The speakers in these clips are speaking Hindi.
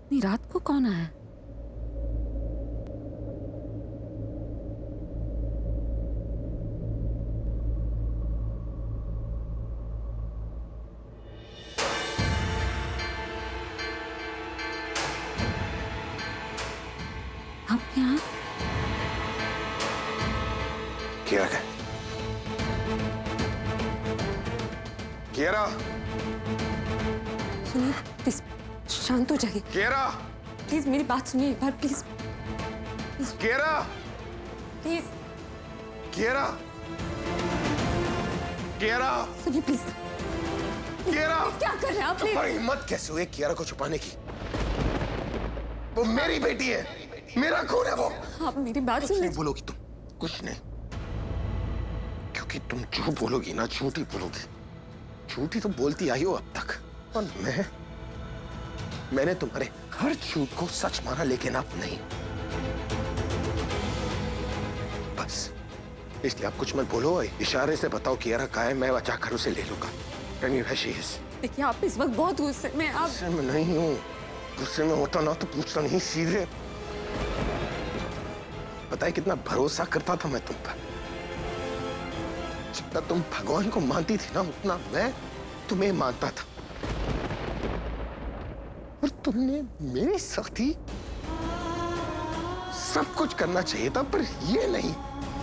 इतनी रात को कौन आया? आप यहाँ? कियारा है? कियारा! सुनिए प्लीज, शांत हो जाइए। कियारा! प्लीज मेरी बात सुनिए एक बार प्लीज। कियारा! प्लीज कियारा! कियारा! सुनिए प्लीज। कियारा! क्या कर रहे हैं आप? प्लीज। तुम्हारी हिम्मत कैसे हुई कियारा को छुपाने की? वो मेरी बेटी है, मेरा खून है वो। आप मेरी बात कुछ सुनिए। नहीं बोलोगी तुम, कुछ नहीं, क्योंकि तुम जो बोलोगी ना झूठी बोलोगी। झूठी तो बोलती आई हो अब तक, और मैंने तुम्हारे हर झूठ को सच माना, लेकिन अब नहीं। बस इसलिए आप कुछ मत बोलो, इशारे से बताओ कियारा कहाँ है, मैं जाकर उसे ले लूंगा। देखिए आप इस वक्त बहुत गुस्से में। आप गुस्से में नहीं हूँ, गुस्से में होता ना तो पूछता नहीं, सीधे। पता है कितना भरोसा करता था मैं तुम पर। जितना तुम भगवान को मानती थी ना, उतना मैं तुम्हें मानता था। और तुमने मेरे साथ ही सब कुछ करना चाहिए था, पर ये नहीं।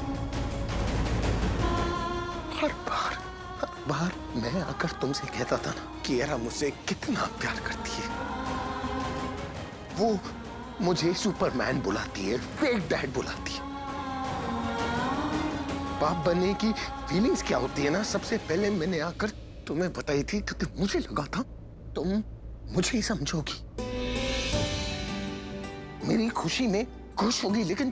हर बार मैं आकर तुमसे कहता था ना, कियारा मुझसे कितना प्यार करती है। वो मुझे सुपरमैन बुलाती है, फेक डैड बुलाती है। बाप बनने की फीलिंग्स क्या होती है ना, सबसे पहले मैंने आकर तुम्हें बताई थी, क्योंकि मुझे लगा था तुम मुझे ही समझोगी, मेरी खुशी में खुश होगी। लेकिन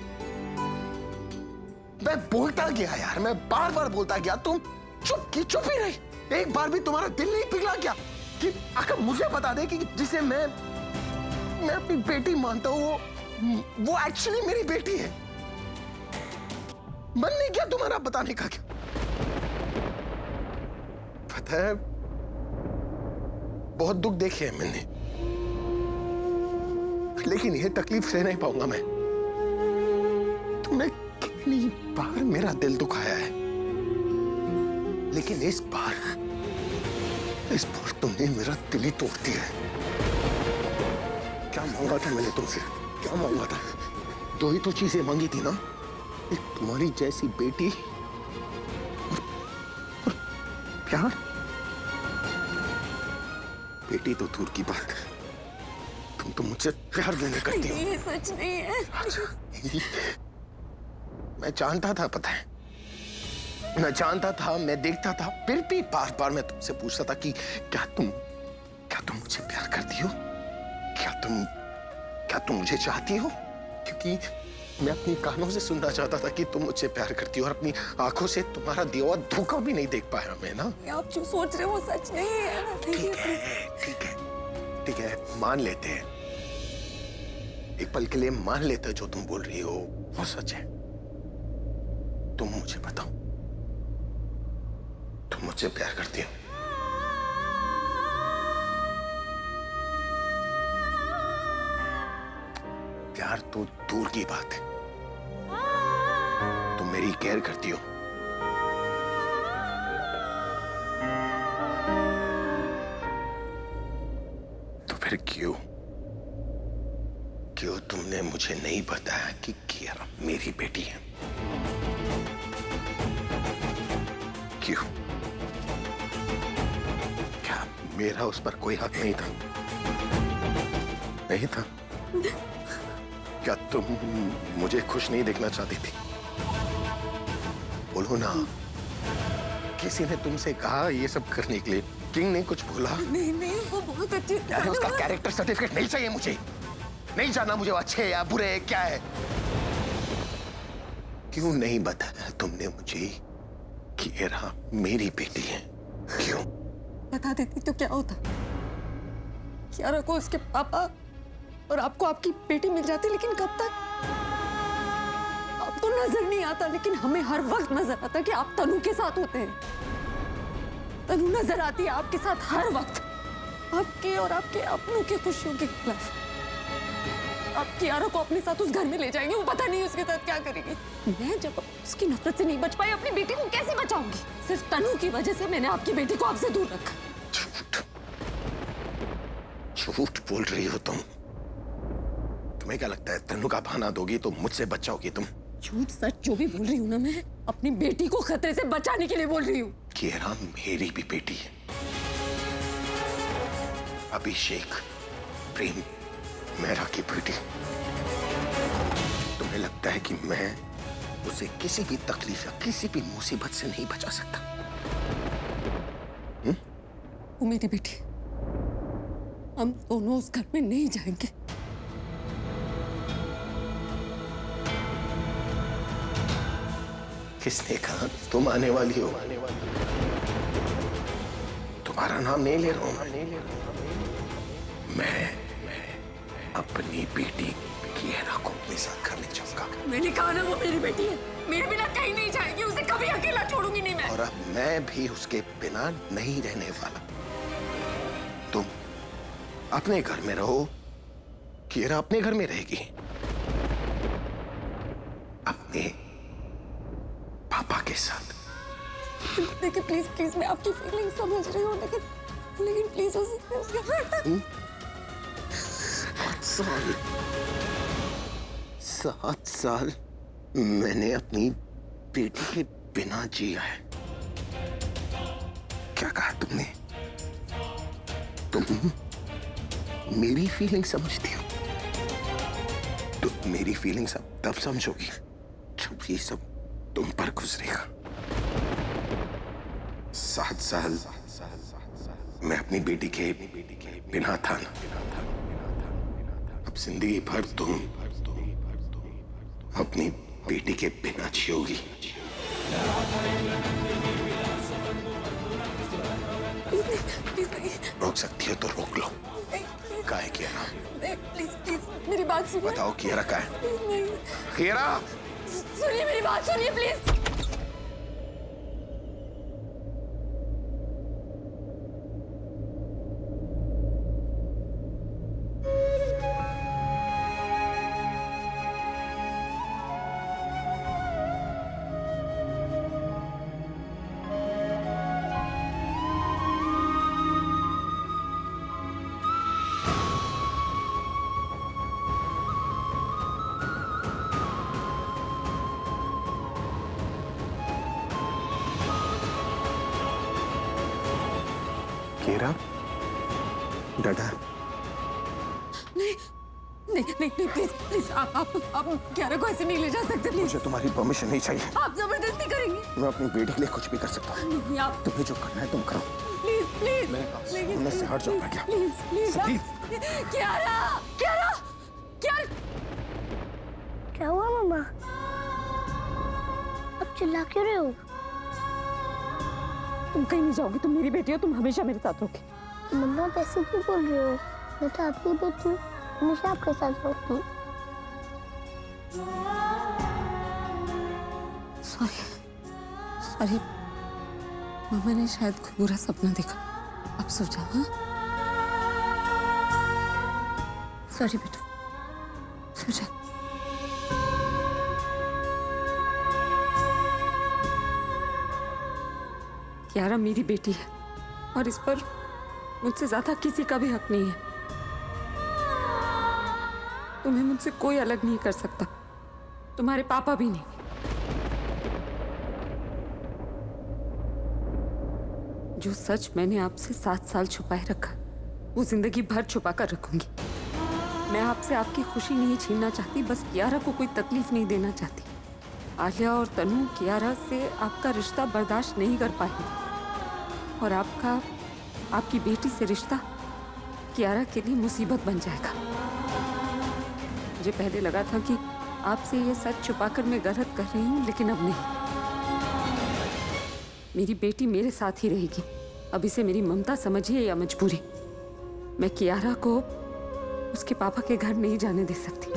मैं बोलता गया यार, मैं बार बार बोलता गया, तुम चुप ही रही। एक बार भी तुम्हारा दिल नहीं पिघला क्या कि आकर मुझे बता दे कि जिसे मैं अपनी बेटी मानता हूं वो एक्चुअली मेरी बेटी है। मन नहीं क्या तुम्हारा बताने का? क्या पता है, बहुत दुख देखे हैं मैंने, लेकिन यह तकलीफ सह नहीं पाऊंगा मैं। तुमने कितनी बार मेरा दिल दुखाया है, लेकिन इस बार तुमने मेरा दिल ही तोड़ दिया है। क्या मांगा था मैंने तुमसे? क्या मांगा था? दो ही तो चीजें मांगी थी ना, एक तुम्हारी जैसी बेटी और प्यार। बेटी तो दूर की बात, तुम तो मुझसे प्यार देने करती हो। ये सच नहीं है। मैं जानता था, पता है, मैं जानता था, मैं देखता था, फिर भी बार बार मैं तुमसे पूछता था कि क्या तुम मुझे प्यार करती हो? क्या तुम मुझे चाहती हो? क्योंकि मैं अपनी कानों से सुनना चाहता था कि तुम मुझसे प्यार करती हो, और अपनी आंखों से तुम्हारा दिया हुआ धोखा भी नहीं देख पाया मैं ना। आप जो सोच रहे हो वो सच नहीं है। ठीक है, मान लेते हैं, एक पल के लिए मान लेते हैं जो तुम बोल रही हो वो सच है। तुम मुझे बताओ, तुम मुझसे प्यार करती हो? प्यार तो दूर की बात है, तुम मेरी केयर करती हो? तो फिर क्यों तुमने मुझे नहीं बताया कि कियारा मेरी बेटी है? क्यों? क्या मेरा उस पर कोई हक नहीं था? नहीं था? क्या तुम मुझे खुश नहीं देखना चाहती थी? बोलो ना, किसी ने तुमसे कहा ये सब करने के लिए? किंग ने कुछ बोला? नहीं, वो बहुत अच्छी। उसका कैरेक्टर सर्टिफिकेट नहीं चाहिए मुझे, नहीं जानना मुझे वो अच्छे या बुरे क्या है। क्यों नहीं बताया तुमने मुझे कि कियारा मेरी बेटी है? क्यों? बता देती तो क्या होता? कियारा को उसके पापा और आपको आपकी बेटी मिल जाती, लेकिन कब तक? आपको नजर नहीं आता, लेकिन हमें हर वक्त नजर आता कि आप तनु के साथ होते हैं। तनु नजर आती है आपके साथ हर वक्त। आपके और आपके अपनों की खुशियों के खिलाफ। आप कियारा को अपने साथ उस घर में ले जाएंगे, वो पता नहीं उसके साथ क्या करेगी। मैं जब उसकी नफरत से नहीं बच पाई, अपनी बेटी को कैसे बचाऊंगी? सिर्फ तनु की वजह से मैंने आपकी बेटी को आपसे दूर रखा। झूठ बोल रही हो तुम। तुम्हें क्या लगता है तनु का बहाना दोगी तो मुझसे बचाओगी तुम? झूठ सच जो भी बोल रही हूँ ना, मैं अपनी बेटी को खतरे से बचाने के लिए बोल रही हूँ। कियारा मेरी भी बेटी है। अभिषेक प्रेम मेरा की बेटी। तुम्हें लगता है कि मैं उसे किसी भी तकलीफ या किसी भी मुसीबत से नहीं बचा सकता? वो मेरी बेटी, हम दोनों उस घर में नहीं जाएंगे। किसने कहा तुम आने वाली हो? तुम्हारा नाम नहीं ले रहा हूं मैं अपनी बेटी कियारा को अपने साथ घर ले जाऊंगा। मैंने कहा ना वो मेरी बेटी है, मेरे बिना कहीं नहीं जाएगी, उसे कभी अकेला छोड़ूंगी नहीं मैं। और अब मैं भी उसके बिना नहीं रहने वाला। तुम अपने घर में रहो, कियारा अपने घर में रहेगी, अपने पापा के साथ। देखिए प्लीज प्लीज, मैं आपकी फीलिंग समझ रही हूँ, लेकिन प्लीज उसके घर 7 साल मैंने अपनी बेटी के बिना जिया है। क्या कहा तुमने? तुम मेरी फीलिंग समझती हो? तुम मेरी फीलिंग्स अब तब समझोगी जब ये सब तुम पर गुजरेगा। 7 साल मैं अपनी बेटी के बिना था ना, अब जिंदगी भर तुम अपनी बेटी के बिना जियोगी। रोक सकती हो तो रोक लो। काहे कियारा? प्लीज प्लीज मेरी बात सुनिए। बताओ कियारा काहे? कियारा सुनिए मेरी बात सुनिए प्लीज। कियारा दादा नहीं नहीं नहीं नहीं प्लीज प्लीज, आप कियारा को ऐसे नहीं ले जा सकते प्लीज। मुझे तुम्हारी परमिशन नहीं चाहिए। आप जबरदस्ती करेंगे। मैं अपनी बेटी के लिए कुछ भी कर सकता हूँ। नहीं आप तुम्हें जो करना है तुम करो। प्लीज प्लीज मैं से हट जाऊंगा क्या? Please please Kiara Kiara Kiara. क्या हुआ मम्मा? अब चिल्ला क्यों रहे हो? तुम कहीं नहीं जाओगी, तुम मेरी बेटी हो, तुम हमेशा मेरे साथ रहोगी। मम्मा कैसे क्यों बोल रहे हो? मैं तो आपकी बेटी हूँ, हमेशा आपके साथ रहूंगी। सॉरी सॉरी, मम्मा ने शायद कोई बुरा सपना देखा। अब सो जाओ। हाँ सॉरी बेटा, सो जाओ। कियारा मेरी बेटी है और इस पर मुझसे ज्यादा किसी का भी हक नहीं है। तुम्हें मुझसे कोई अलग नहीं कर सकता, तुम्हारे पापा भी नहीं। जो सच मैंने आपसे 7 साल छुपाए रखा, वो जिंदगी भर छुपा कर रखूंगी। मैं आपसे आपकी खुशी नहीं छीनना चाहती, बस कियारा को कोई तकलीफ नहीं देना चाहती। आलिया और तनु कियारा से आपका रिश्ता बर्दाश्त नहीं कर पाएंगे और आपकी बेटी से रिश्ता कियारा के लिए मुसीबत बन जाएगा। मुझे पहले लगा था कि आपसे ये सच छुपाकर मैं गलत कर रही हूँ, लेकिन अब नहीं। मेरी बेटी मेरे साथ ही रहेगी। अब इसे मेरी ममता समझिए या मजबूरी, मैं कियारा को उसके पापा के घर नहीं जाने दे सकती।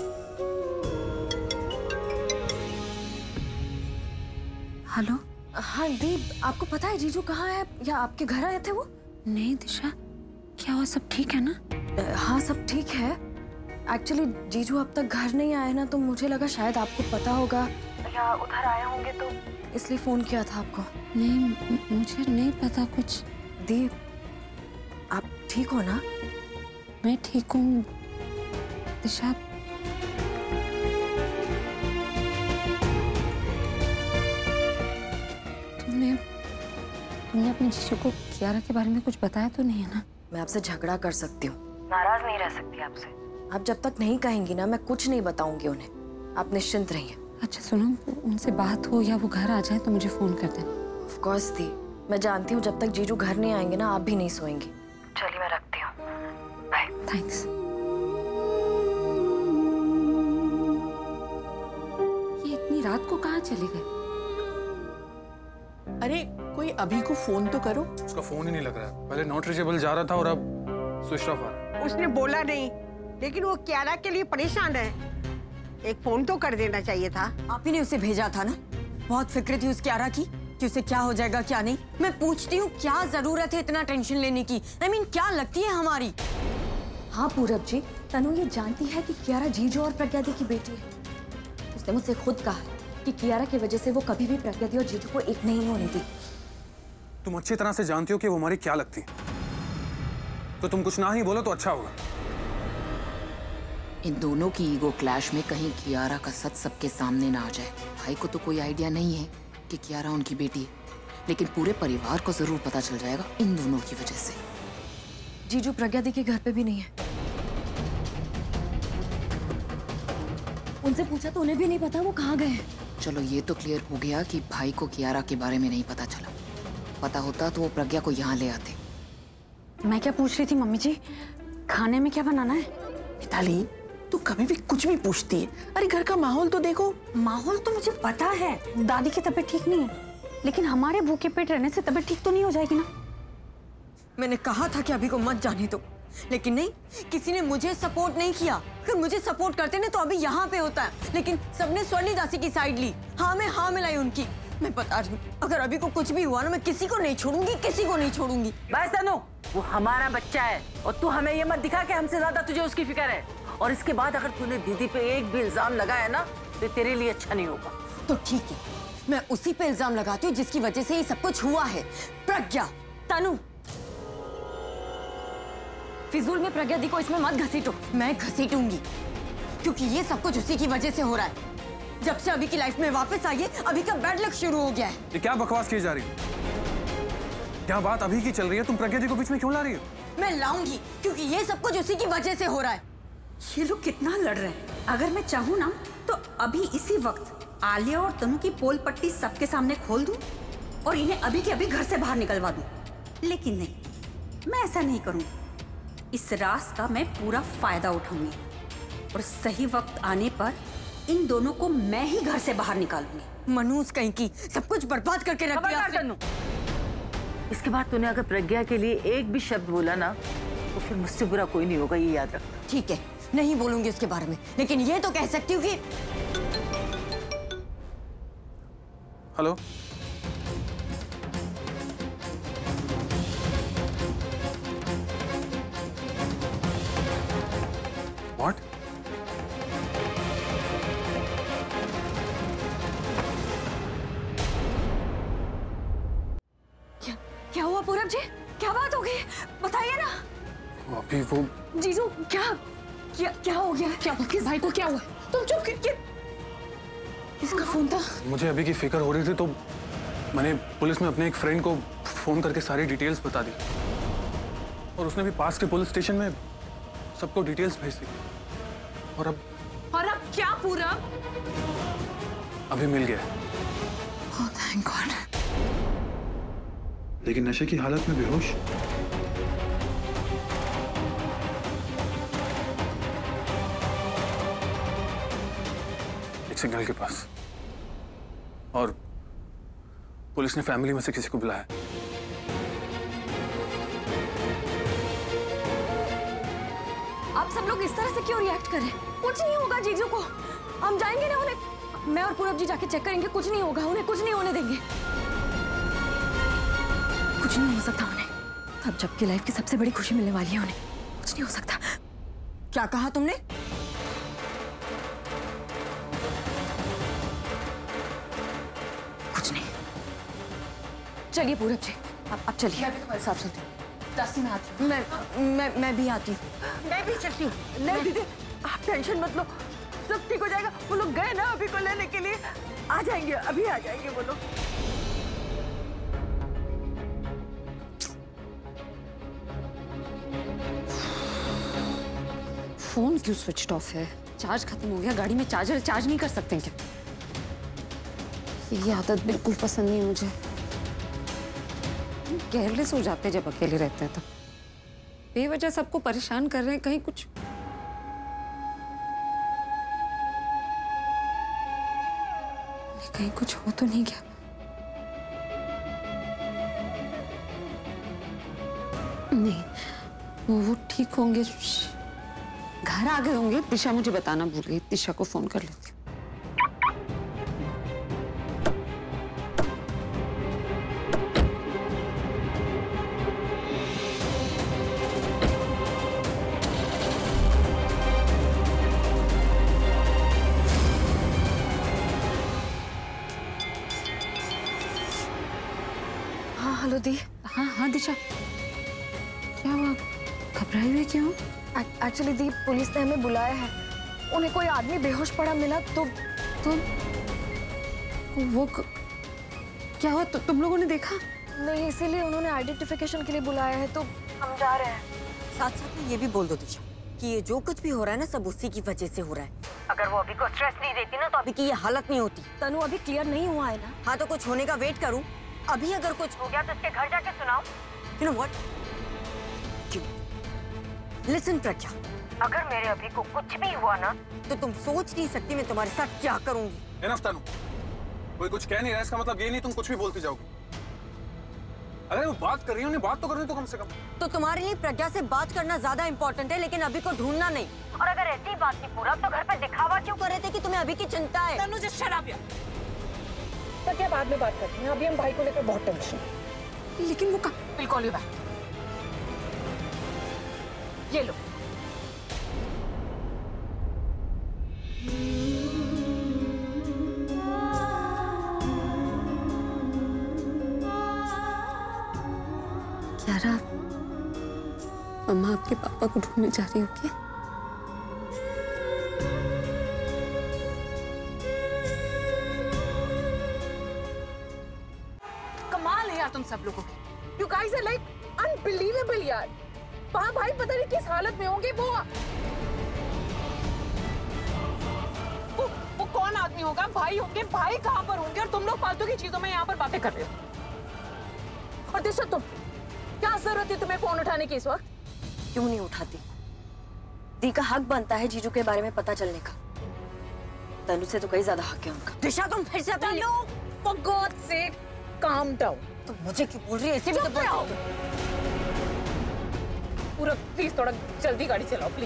हेलो। हाँ दीप, आपको पता है जीजू कहाँ है या आपके घर आए थे वो? नहीं दिशा, क्या हुआ, सब ठीक है ना? हाँ सब ठीक है। एक्चुअली जीजू अब तक घर नहीं आए ना, तो मुझे लगा शायद आपको पता होगा या उधर आए होंगे, तो इसलिए फोन किया था आपको। नहीं, मुझे नहीं पता कुछ। दीप, आप ठीक हो ना? मैं ठीक हूँ दिशा। तुमने अपने जीजू को कियारा के बारे में कुछ बताया तो नहीं है ना? मैं आपसे झगड़ा कर सकती हूँ, नाराज नहीं रह सकती आपसे। आप जब तक नहीं कहेंगी ना, मैं कुछ नहीं बताऊंगी उन्हें। आप निश्चिंत रहिए। अच्छा सुनो, उनसे बात हो या वो घर आ जाए तो मुझे फोन कर देना। ऑफ कोर्स दी, मैं जानती हूँ जब तक जीजू घर नहीं आएंगे ना, आप भी नहीं सोएंगी। चलिए मैं रखती हूँ, बाय। थैंक्स। ये इतनी रात को कहाँ चले गए? अरे कोई अभी को फोन तो करो। उसका फोन ही नहीं लग रहा है। पहले नॉट रीचेबल जा रहा था और अब स्विच ऑफ आ रहा है। उसने बोला नहीं, लेकिन वो कियारा के लिए परेशान है। एक फोन तो कर देना चाहिए था। आप ही ने उसे भेजा था ना। बहुत फिक्र थी उस कियारा की कि उसे क्या हो जाएगा क्या नहीं। मैं पूछती हूँ, क्या जरूरत है इतना टेंशन लेने की? I mean, क्या लगती है हमारी? हाँ पूरब जी, तनु ये जानती है कि कियारा जीजू और प्रज्ञा दी की बेटी है। उसने मुझसे खुद कहा है कि कियारा की वजह से वो कभी भी प्रज्ञा दी और जीजू को एक नहीं होने दी। तुम अच्छी तरह से जानती हो कि वो हमारी क्या लगती है, तो तुम कुछ ना ही बोलो तो अच्छा होगा। इन दोनों की ईगो क्लैश में कहीं कियारा का सच सबके सामने ना आ जाए। भाई को तो कोई आइडिया नहीं है कि कियारा उनकी बेटी है, लेकिन पूरे परिवार को जरूर पता चल जाएगा इन दोनों की वजह से। जीजू प्रज्ञा दी के घर पे भी नहीं है। उनसे पूछा तो उन्हें भी नहीं पता वो कहाँ गए हैं। चलो ये तो क्लियर हो गया कि भाई को कियारा के बारे में नहीं पता चला। पता होता तो वो प्रज्ञा को यहाँ ले आते। मैं क्या पूछ रही थी मम्मी जी, खाने में क्या बनाना है? मिताली, तू कभी भी कुछ भी पूछती है। अरे घर का माहौल तो देखो। माहौल तो मुझे पता है, दादी की तबीयत ठीक नहीं है, लेकिन हमारे भूखे पेट रहने से तबीयत ठीक तो नहीं हो जाएगी ना? मैंने कहा था कि अभी को मत जाने दो, लेकिन नहीं, किसी ने मुझे सपोर्ट नहीं किया। अगर मुझे सपोर्ट करते ना तो अभी यहाँ पे होता है, लेकिन सबने स्वर्णी दासी की साइड ली। हाँ मैं हाँ मिलाई उनकी। मैं बता रही हूँ, अगर अभी को कुछ भी हुआ ना, मैं किसी को नहीं छोड़ूंगी, किसी को नहीं छोड़ूंगी। बस तनु, वो हमारा बच्चा है और तू हमें ये मत दिखा कि हमसे ज्यादा तुझे उसकी फिक्र है। और इसके बाद अगर तूने दीदी पे एक भी इल्जाम लगाया ना, तो तेरे लिए अच्छा नहीं होगा। तो ठीक है, मैं उसी पे इल्जाम लगाती हूँ जिसकी वजह से ये सब कुछ हुआ है, प्रज्ञा। तनु, फिजूल में प्रज्ञा दी को इसमें मत घसीटो। मैं घसीटूंगी, क्योंकि ये सब कुछ उसी की वजह से हो रहा है। जब से अभी की लाइफ में वापस आई है, अभी का बैड लक शुरू हो गया है। ये क्या बकवास की जा रही है? क्या बात अभी की चल रही है? तुम प्रज्ञा जी को बीच में क्यों ला रही हो? मैं लाऊंगी, क्योंकि ये सब कुछ उसी की वजह से हो रहा है। ये लोग कितना लड़ रहे हैं। अगर मैं चाहूँ ना तो अभी इसी वक्त आलिया और तनु की पोल पट्टी सबके सामने खोल दूं और इन्हें अभी के अभी घर से बाहर निकलवा दूं। लेकिन नहीं, मैं ऐसा नहीं करूंगी। इस राज का मैं पूरा फायदा उठाऊंगी और सही वक्त आने पर इन दोनों को मैं ही घर से बाहर निकालूंगी। मनूस कहीं की सब कुछ बर्बाद करके रख दिया। तनु, इसके बाद तूने अगर प्रज्ञा के लिए एक भी शब्द बोला ना, तो फिर मुझसे बुरा कोई नहीं होगा, ये याद रखना। ठीक है, नहीं बोलूंगी उसके बारे में, लेकिन ये तो कह सकती हूँ कि हेलो, व्हाट? क्या हुआ पूरब जी? क्या बात हो गई? बताइए ना। अभी वो जीजू, क्या हो गया? क्या किस भाई को क्या हुआ? तुम चुप किसका फोन था? मुझे अभी की फिक्र हो रही थी, तो मैंने पुलिस में अपने एक फ्रेंड को फोन करके सारी डिटेल्स बता दी और उसने भी पास के पुलिस स्टेशन में सबको डिटेल्स भेज दी। और अब क्या पूरा? अभी मिल गया। Oh thank God. लेकिन नशे की हालत में बेहोश। एक सिग्नल के पास, और पुलिस ने फैमिली में से किसी को बुलाया। आप सब लोग इस तरह से क्यों रिएक्ट कर रहे हैं? कुछ नहीं होगा जीजू को, हम जाएंगे ना उन्हें। मैं और पूरब जी जाके चेक करेंगे, कुछ नहीं होगा, उन्हें कुछ नहीं होने देंगे। कुछ नहीं हो सकता उन्हें। अब जबकि लाइफ की सबसे बड़ी खुशी मिलने वाली है उन्हें, कुछ नहीं हो सकता। क्या कहा तुमने? कुछ नहीं। चलिए पूरब जी, अब चलिए। मैं भी तुम्हारे साथ चलती हूँ। दासी में आती हूँ। मैं भी आती हूँ। मैं भी चलती हूँ। नहीं दीदी, आप टेंशन मत लो, सब ठीक हो जाएगा। वो लोग गए ना अभी को लेने के लिए, आ जाएंगे, अभी आ जाएंगे वो लोग। फोन क्यों स्विच ऑफ है? चार्ज खत्म हो गया, गाड़ी में चार्जर चार्ज नहीं कर सकते क्या? ये आदत बिल्कुल पसंद नहीं मुझे। केयरलेस हो जाते जब अकेले रहते हैं, तब बेवजह सबको परेशान कर रहे हैं। कहीं कुछ हो तो नहीं गया? नहीं, वो ठीक होंगे, घर आ गए होंगे। दिशा मुझे बताना भूल गई, दिशा को फोन कर लेती हूँ। हाँ हेलो दी। हाँ दिशा, क्या हुआ? घबराई हुई क्यों? एक्चुअली दी, पुलिस ने हमें बुलाया है। उन्हें कोई आदमी बेहोश पड़ा मिला तो वो क्या हुआ? तुम लोगों ने देखा? नहीं, इसीलिए उन्होंने आइडेंटिफिकेशन के लिए बुलाया है, तो हम जा रहे हैं। साथ साथ में ये भी बोल दो दिशा कि ये जो कुछ भी हो रहा है ना, सब उसी की वजह से हो रहा है। अगर वो अभी को स्ट्रेस नहीं देती ना, तो अभी की ये हालत नहीं होती। तनु अभी क्लियर नहीं हुआ है ना? हाँ, तो कुछ होने का वेट करूं। अभी अगर कुछ हो गया तो उसके घर जाके सुनाओ। You know what? Listen Pragya, अगर मेरे अभी को कुछ भी हुआ ना, तो तुम सोच नहीं सकती मैं तुम्हारे साथ क्या करूंगी। एनफ तनु, कोई कुछ कह नहीं रहा, इसका मतलब ये नहीं तुम कुछ भी बोलती जाओगी। अगर वो बात कर रही है, उन्हें बात तो करने तो कम से कम। तो तुम्हारे लिए प्रज्ञा से बात करना ज्यादा इंपॉर्टेंट है, लेकिन अभी को ढूंढना नहीं। और अगर ऐसी बात थी पूरा, तो घर पर दिखावा क्यों कर रहे थे कि तुम्हें अभी की चिंता है? तनु जस्ट शट अप यार। प्रज्ञा बाद में बात करते हैं, अभी हम भाई को लेकर बहुत टेंशन। लेकिन वो विल कॉल यू बैक। ये लो। क्यारा, मम्मा आपके पापा को ढूंढने जा रही हो क्या? कमाल है यार तुम सब लोगों की। You guys are like unbelievable यार। वहाँ भाई पता नहीं किस हालत में होंगे। वो कौन आदमी होगा? भाई होंगे। भाई कहाँ पर होंगे? और तुम लोग फालतू की चीजों में यहाँ पर बातें कर रहे हो। और दिशा, तुम क्या जरूरत है तुम्हें फोन उठाने की इस वक्त? क्यों नहीं उठाती? दी का हक बनता है जीजू के बारे में पता चलने का। तनु से तो कहीं ज्यादा हक है उनका। दिशा, तुम फिर से तनु, for God's sake, calm down। तुम मुझे क्यों बोल रही है? ऐसे भी तो बोल रही हो। पूरा प्लीज थोड़ा जल्दी गाड़ी चलाओ प्लीज।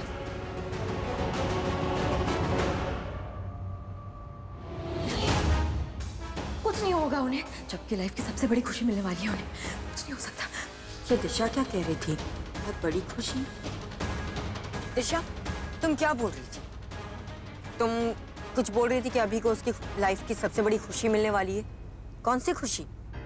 कुछ नहीं होगा उन्हें, जबकि लाइफ की सबसे बड़ी खुशी मिलने वाली है उन्हें, कुछ नहीं हो सकता। ये दिशा क्या कह रही थी? बहुत बड़ी खुशी? दिशा, तुम क्या बोल रही थी? तुम कुछ बोल रही थी कि अभी को उसकी लाइफ की सबसे बड़ी खुशी मिलने वाली है। कौन सी खुशी?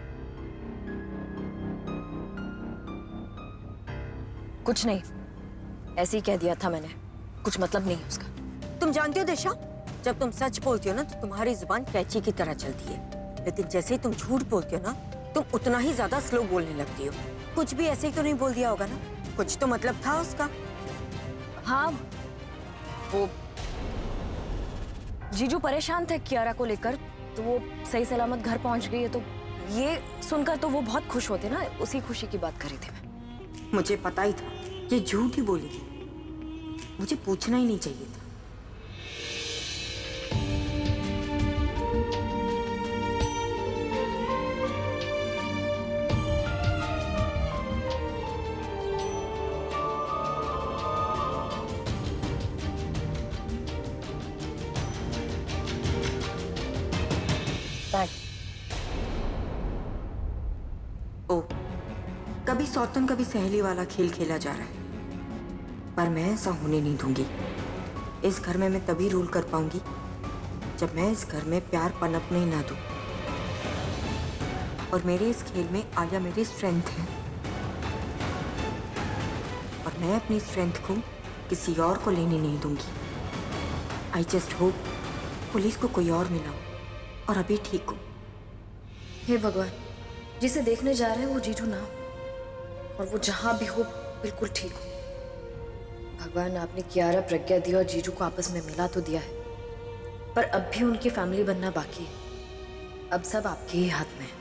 कुछ नहीं, ऐसे ही कह दिया था मैंने, कुछ मतलब नहीं उसका। तुम जानती हो दिशा, जब तुम सच बोलती हो ना, तो तुम्हारी जुबान कैंची की तरह चलती है, लेकिन जैसे ही तुम झूठ बोलती हो ना, तुम उतना ही ज्यादा स्लो बोलने लगती हो। कुछ भी ऐसे ही तो नहीं बोल दिया होगा ना? कुछ तो मतलब था उसका। हाँ, वो जीजू परेशान थे कियारा को लेकर, तो वो सही सलामत घर पहुंच गई है, तो ये सुनकर तो वो बहुत खुश होते ना, उसी खुशी की बात कर रही थी मैं। मुझे पता ही था ये झूठ ही बोली थी, मुझे पूछना ही नहीं चाहिए था। ओ, कभी सौतन कभी सहेली वाला खेल खेला जा रहा है, पर मैं ऐसा होने नहीं दूंगी। इस घर में मैं तभी रूल कर पाऊंगी जब मैं इस घर में प्यार पनपने ही ना दूं। और मेरे इस खेल में आलिया मेरी स्ट्रेंथ है, और मैं अपनी स्ट्रेंथ को किसी और को लेने नहीं दूंगी। आई जस्ट होप पुलिस को कोई और मिला हो और अभी ठीक हो। हे भगवान, जिसे देखने जा रहे हैं वो जीजू ना हो, और वो जहां भी हो बिल्कुल ठीक हो। भगवान, आपने कियारा, प्रज्ञा दी और जीजू को आपस में मिला तो दिया है, पर अब भी उनकी फैमिली बनना बाकी है। अब सब आपके ही हाथ में है।